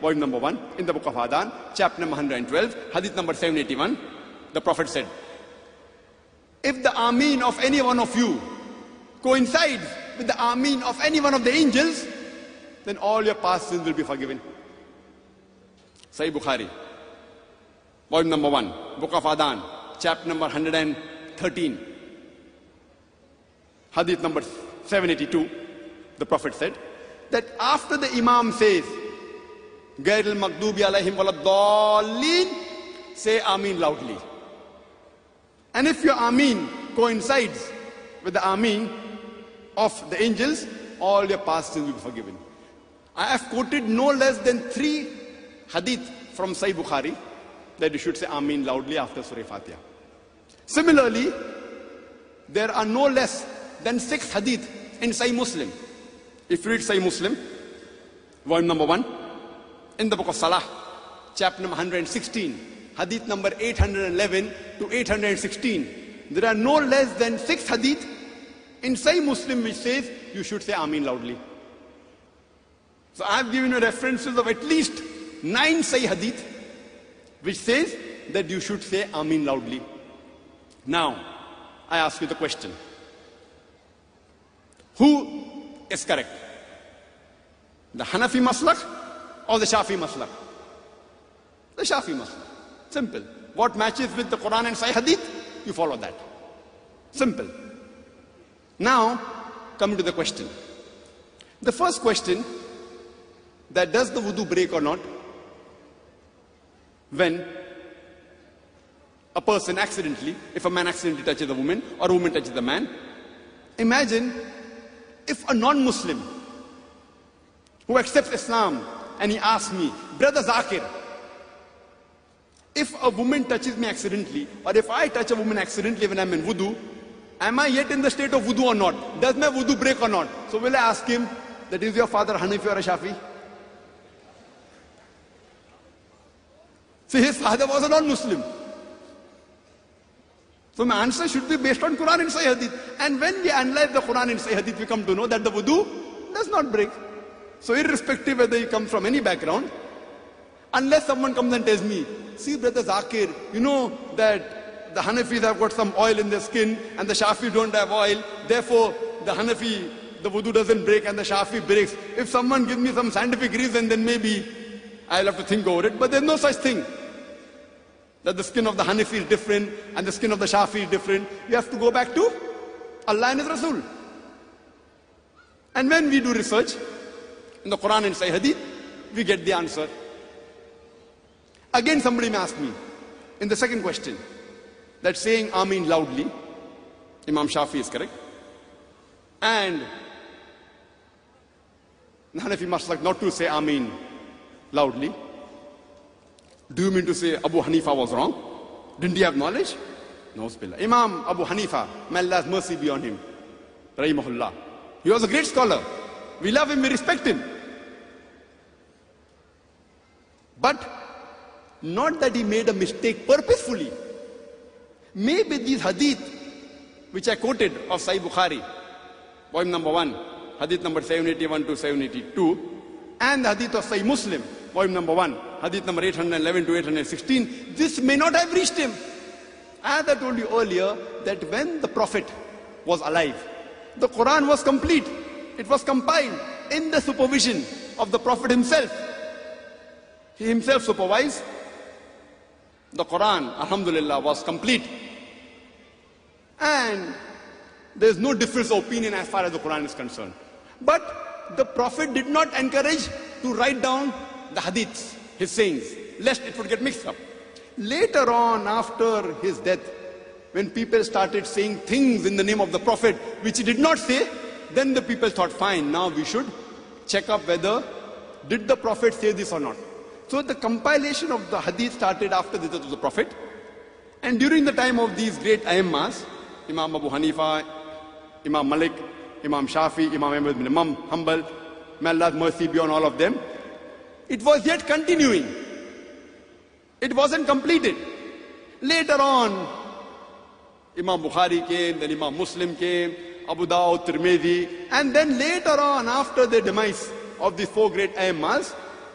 volume number 1, in the book of Adhan, chapter number 112, hadith number 781, the Prophet said, if the Ameen of any one of you coincides with the Ameen of any one of the angels, then all your past sins will be forgiven. Sahih Bukhari, volume number 1, book of Adhan, chapter number 113, hadith number 782, the Prophet said that after the Imam says, Gairil Maghdubi alayhim waladdallin, say Ameen loudly. And if your Ameen coincides with the Ameen of the angels, all your past sins will be forgiven. I have quoted no less than 3 hadith from Sahih Bukhari that you should say Ameen loudly after Surah Fatiha. Similarly, there are no less than 6 hadith in Sahih Muslim. If you read Sahih Muslim, volume number 1, in the book of Salah, chapter number 116, hadith number 811 to 816, there are no less than 6 hadith in Sahih Muslim which says you should say Ameen loudly. So I have given you references of at least 9 Sahih hadith which says that you should say Ameen loudly. Now, I ask you the question. Who is correct? The Hanafi Maslak or the Shafi Maslak? The Shafi Maslak. Simple. What matches with the Quran and Sahih Hadith, you follow that. Simple. Now, coming to the question. The first question, that does the wudu break or not when a person accidentally, if a man accidentally touches a woman or a woman touches a man? Imagine if a non-Muslim who accepts Islam and he asks me, Brother Zakir, if a woman touches me accidentally, or if I touch a woman accidentally when I'm in wudu, am I yet in the state of wudu or not? Does my wudu break or not? So will I ask him, that is your father Hanafi or a Shafi? See, his father was a non-Muslim. So my answer should be based on Quran and Sahih Hadith. And when we analyze the Quran and Sahih Hadith, we come to know that the wudu does not break. So irrespective whether he comes from any background, unless someone comes and tells me, see Brother Zakir, you know that the Hanafis have got some oil in their skin and the Shafi don't have oil, therefore the Hanafi, the wudu doesn't break and the Shafi breaks. If someone gives me some scientific reason, then maybe I'll have to think over it. But there's no such thing. That the skin of the Hanafi is different and the skin of the Shafi is different. You have to go back to Allah and His Rasul. And when we do research in the Quran and Sahih Hadith, we get the answer. Again, somebody may ask me, in the second question, that saying Ameen loudly, Imam Shafi is correct, and the Hanafi Maslak not to say Ameen loudly. Do you mean to say Abu Hanifa was wrong? Didn't he have knowledge? No, Bismillah. Imam Abu Hanifa, may Allah's mercy be on him, Rahimahullah. He was a great scholar. We love him, we respect him. But not that he made a mistake purposefully. Maybe these hadith, which I quoted of Sahih Bukhari, volume number 1, hadith number 781 to 782, and the hadith of Sahih Muslim, volume number 1, hadith number 811 to 816, this may not have reached him. As I told you earlier, that when the Prophet was alive, the Quran was complete. It was compiled in the supervision of the Prophet himself. He himself supervised. The Quran, alhamdulillah, was complete. And there is no difference of opinion as far as the Quran is concerned. But the Prophet did not encourage to write down the hadiths, his sayings, lest it would get mixed up. Later on, after his death, when people started saying things in the name of the Prophet which he did not say, then the people thought, fine, now we should check up whether did the Prophet say this or not. So the compilation of the hadith started after the death of the Prophet. And during the time of these great Aimmas, Imam Abu Hanifa, Imam Malik, Imam Shafi, Imam Ahmad bin Imam Hanbal, may Allah's mercy be on all of them, it was yet continuing. It wasn't completed. Later on, Imam Bukhari came, then Imam Muslim came, Abu Dawud, Tirmidhi, and then later on, after the demise of these 4 great Aimmas,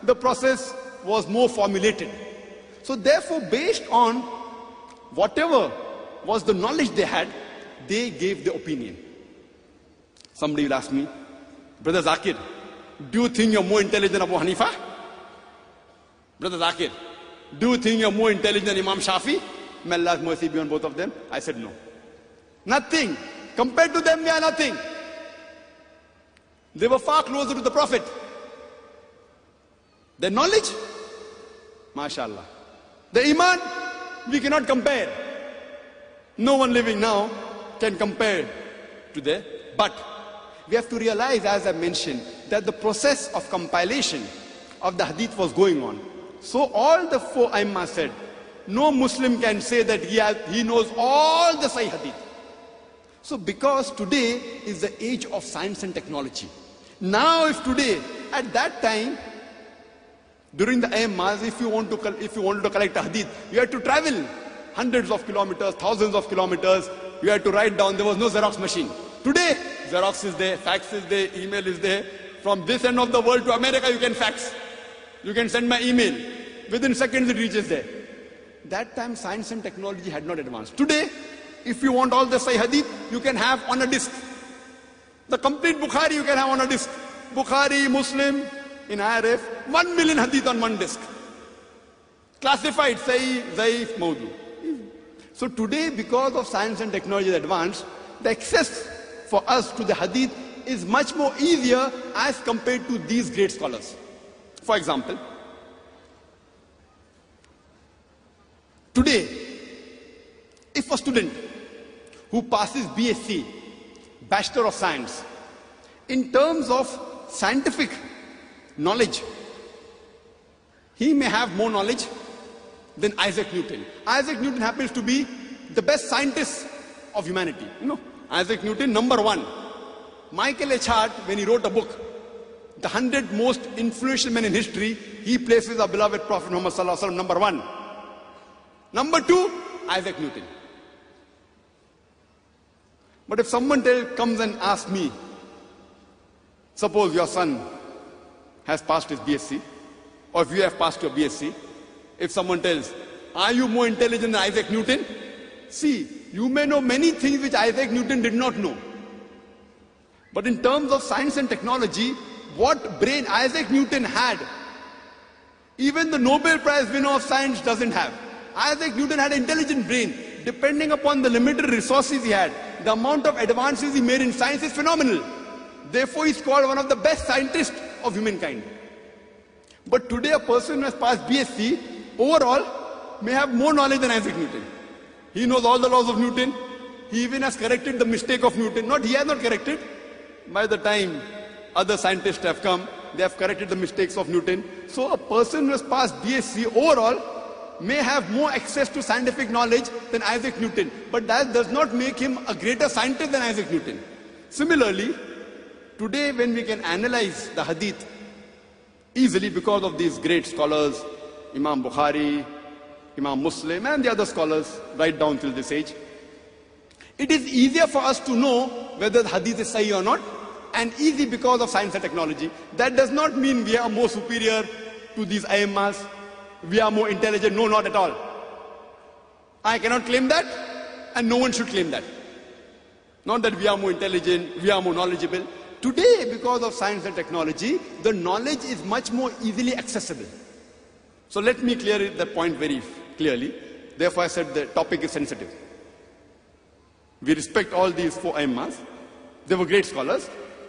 the process was more formulated. So therefore, based on whatever was the knowledge they had, they gave the opinion. Somebody will ask me, Brother Zakir, do you think you're more intelligent than Abu Hanifa? Brother Zakir, do you think you're more intelligent than Imam Shafi? May Allah's mercy be on both of them. I said no. Nothing. Compared to them, we are nothing. They were far closer to the Prophet. Their knowledge, mashallah. The iman, we cannot compare. No one living now can compare to them. But we have to realize, as I mentioned, that the process of compilation of the hadith was going on. So all the four Aimma said, no Muslim can say that he knows all the Sahih hadith. So because today is the age of science and technology. Now if today, at that time, during the Aimmas, if you wanted to collect a hadith, you had to travel hundreds of kilometers, thousands of kilometers. You had to write down. There was no Xerox machine. Today, Xerox is there, fax is there, email is there. From this end of the world to America, you can fax. You can send my email. Within seconds, it reaches there. That time, science and technology had not advanced. Today, if you want all the Sahih hadith, you can have on a disk. The complete Bukhari you can have on a disk. Bukhari, Muslim, in IRF, 1 million hadith on one disk. Classified, Sahih, Zaif, Mawdu. So today, because of science and technology advanced, the access for us to the hadith is much more easier as compared to these great scholars. For example, today, if a student who passes BSc, Bachelor of Science, in terms of scientific knowledge, he may have more knowledge than Isaac Newton. Isaac Newton happens to be the best scientist of humanity. You know, Isaac Newton, number one. Mikaeel, when he wrote a book, the 100 most influential men in history, he places our beloved Prophet Muhammad sallallahu alaihi wasallam number one. Number two, Isaac Newton. But if someone comes and asks me, suppose your son has passed his BSc, or if you have passed your BSc, if someone tells, are you more intelligent than Isaac Newton? See, you may know many things which Isaac Newton did not know. But in terms of science and technology, what brain Isaac Newton had, even the Nobel Prize winner of science doesn't have. Isaac Newton had an intelligent brain. Depending upon the limited resources he had, the amount of advances he made in science is phenomenal. Therefore, he's called one of the best scientists of humankind. But today, a person who has passed BSc, overall, may have more knowledge than Isaac Newton. He knows all the laws of Newton. He even has corrected the mistake of Newton. He has not corrected. By the time other scientists have come, they have corrected the mistakes of Newton. So a person who has passed BSc overall may have more access to scientific knowledge than Isaac Newton. But that does not make him a greater scientist than Isaac Newton. Similarly, today when we can analyze the hadith easily because of these great scholars, Imam Bukhari, Imam Muslim and the other scholars right down till this age, it is easier for us to know whether the hadith is sahih or not, and easy because of science and technology. That does not mean we are more superior to these Aimmas, we are more intelligent. No, not at all. I cannot claim that, and no one should claim that. Not that we are more intelligent, we are more knowledgeable. Today, because of science and technology, the knowledge is much more easily accessible. So let me clear that point very clearly. Therefore, I said the topic is sensitive. We respect all these four Aimmas. They were great scholars.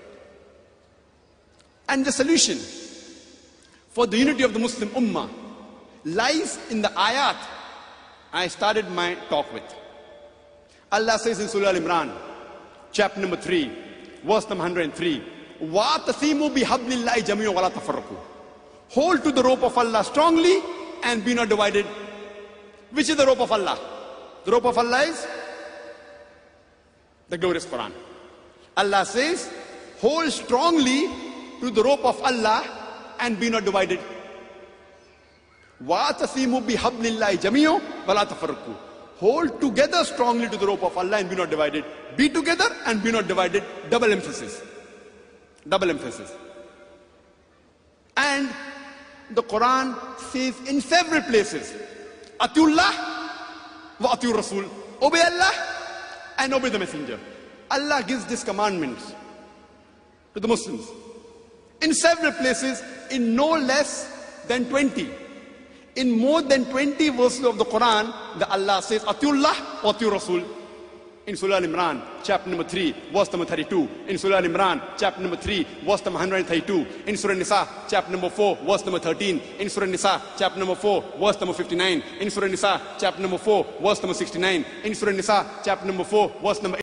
And the solution for the unity of the Muslim Ummah lies in the ayat I started my talk with. Allah says in Surah Imran, chapter number 3, verse number 103, وَاتَصِيمُوا بِحَبْلِ اللَّهِ جَمِيعًا وَلَا تَفَرَّقُوا. Hold to the rope of Allah strongly and be not divided. Which is the rope of Allah? The rope of Allah is the glorious Quran. Allah says, hold strongly to the rope of Allah and be not divided. وَاتَصِيمُوا بِحَبْلِ اللَّهِ جَمِيعًا وَلَا تَفَرَّقُوا. Hold together strongly to the rope of Allah and be not divided. Be together and be not divided. Double emphasis. Double emphasis. And the Quran says in several places, Atiullah wa Atiur Rasul. Obey Allah and obey the Messenger. Allah gives these commandments to the Muslims in several places, in no less than 20. In more than 20 verses of the Quran, the Allah says, Atiullah wa Atiur Rasul. In Surah Imran, chapter number 3, verse number 32. In Surah Imran, chapter number 3, verse number 132. In Surah Nisa, chapter number 4, verse number 13. In Surah Nisa, chapter number 4, verse number 59. In Surah Nisa, chapter number 4, verse number 69. In Surah Nisa, chapter number 4, verse number